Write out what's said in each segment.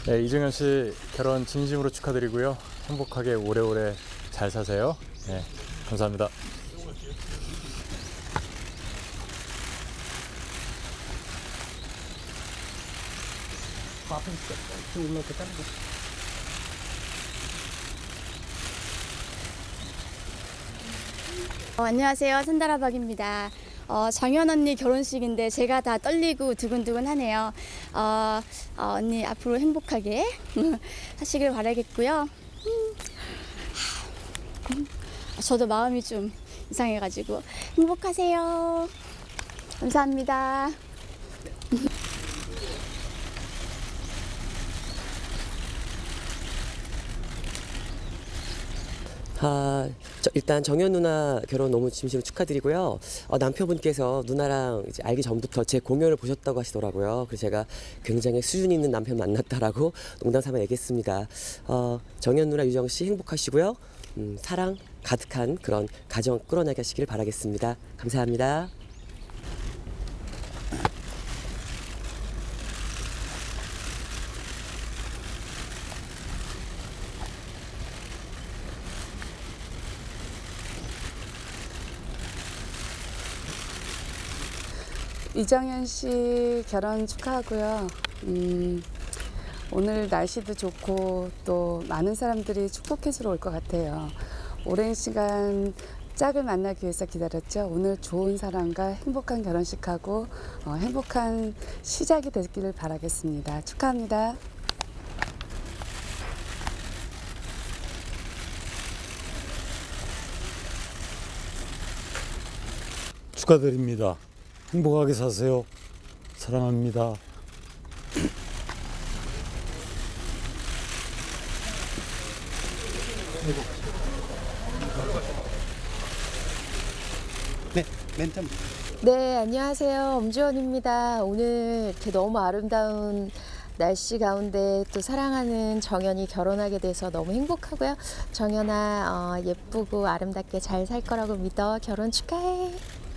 네, 이정현 씨 결혼 진심으로 축하드리고요. 행복하게 오래오래 잘 사세요. 네, 감사합니다. 안녕하세요. 산다라박입니다. 정연 언니 결혼식인데 제가 다 떨리고 두근두근하네요. 언니 앞으로 행복하게 하시길 바라겠고요. 저도 마음이 좀 이상해가지고 행복하세요. 감사합니다. 일단 정연 누나 결혼 너무 진심으로 축하드리고요. 남편분께서 누나랑 이제 알기 전부터 제 공연을 보셨다고 하시더라고요. 그래서 제가 굉장히 수준 있는 남편 만났다라고 농담 삼아 얘기했습니다. 정연 누나, 유정 씨 행복하시고요. 사랑 가득한 그런 가정 끌어나게 하시길 바라겠습니다. 감사합니다. 이정현 씨 결혼 축하하고요. 오늘 날씨도 좋고 또 많은 사람들이 축복해주러 올 것 같아요. 오랜 시간 짝을 만나기 위해서 기다렸죠. 오늘 좋은 사람과 행복한 결혼식하고 행복한 시작이 되기를 바라겠습니다. 축하합니다. 축하드립니다. 행복하게 사세요. 사랑합니다. 네, 멘트. 네, 안녕하세요. 엄지원입니다. 오늘 이렇게 너무 아름다운 날씨 가운데 또 사랑하는 정연이 결혼하게 돼서 너무 행복하고요. 정연아, 예쁘고 아름답게 잘 살 거라고 믿어. 결혼 축하해.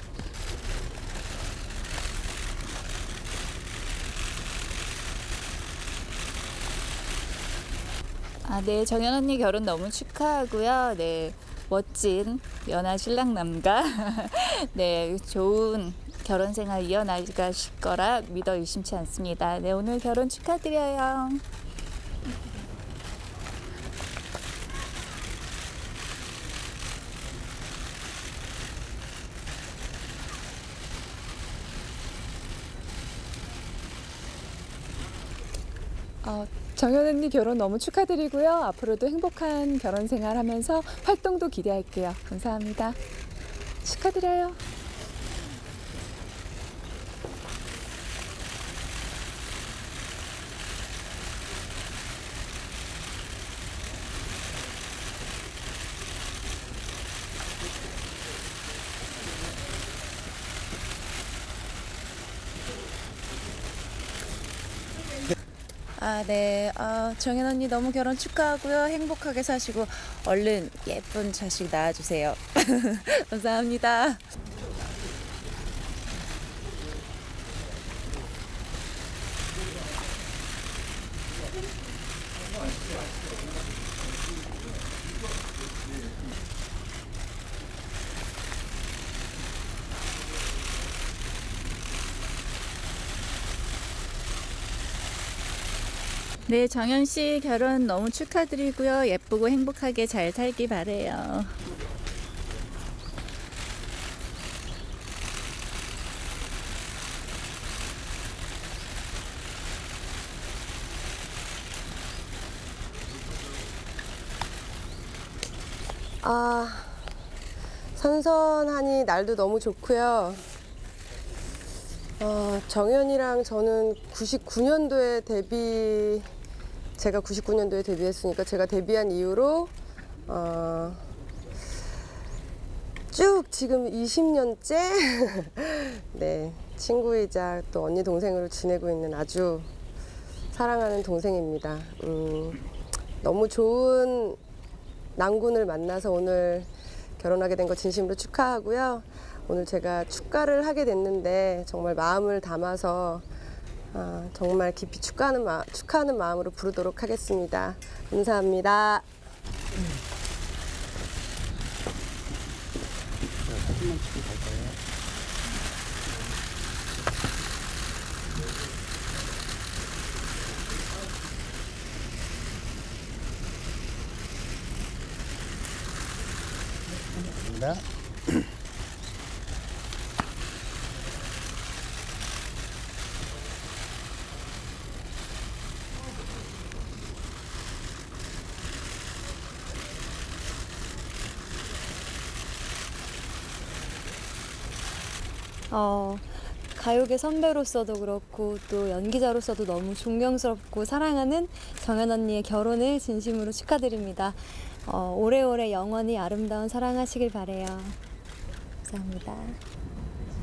네, 정연 언니 결혼 너무 축하하고요. 네, 멋진 연하 신랑남과 네, 좋은 결혼 생활 이어나가실 거라 믿어 의심치 않습니다. 네, 오늘 결혼 축하드려요. 정연 언니 결혼 너무 축하드리고요. 앞으로도 행복한 결혼 생활 하면서 활동도 기대할게요. 감사합니다. 축하드려요. 네. 정연 언니 너무 결혼 축하하고요. 행복하게 사시고 얼른 예쁜 자식 낳아주세요. 감사합니다. 네, 정연 씨 결혼 너무 축하드리고요. 예쁘고 행복하게 잘 살기 바래요. 선선하니 날도 너무 좋고요. 정연이랑 저는 99년도에 제가 99년도에 데뷔했으니까 제가 데뷔한 이후로 쭉 지금 20년째 네, 친구이자 또 언니 동생으로 지내고 있는 아주 사랑하는 동생입니다. 너무 좋은 낭군을 만나서 오늘 결혼하게 된 거 진심으로 축하하고요. 오늘 제가 축가를 하게 됐는데 정말 마음을 담아서 정말 깊이 축하하는 마음으로 부르도록 하겠습니다. 감사합니다. 가요계 선배로서도 그렇고 또 연기자로서도 너무 존경스럽고 사랑하는 정연 언니의 결혼을 진심으로 축하드립니다. 오래오래 영원히 아름다운 사랑하시길 바래요. 감사합니다.